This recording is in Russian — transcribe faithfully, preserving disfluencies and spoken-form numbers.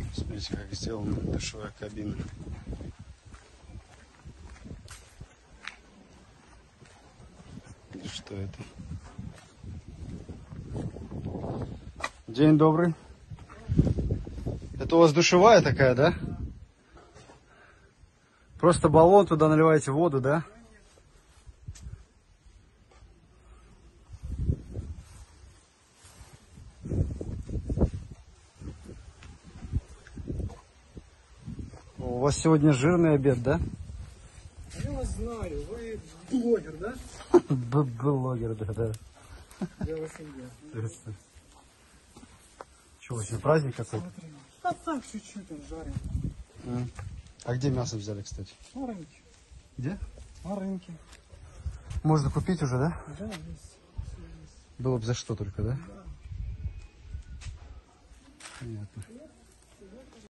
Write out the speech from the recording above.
Смотрите, как сделана душевая кабина. И что это? День добрый. Это у вас душевая такая, да? Просто баллон, туда наливаете воду, да? У вас сегодня жирный обед, да? Я вас знаю, вы блогер, да? Блогер, да, да. Дело семья. Что, сегодня праздник какой-то? Да так, чуть-чуть он жарим. А где мясо взяли, кстати? На рынке. Где? На рынке. Можно купить уже, да? Да, есть. Было бы за что только, да? Да. Понятно.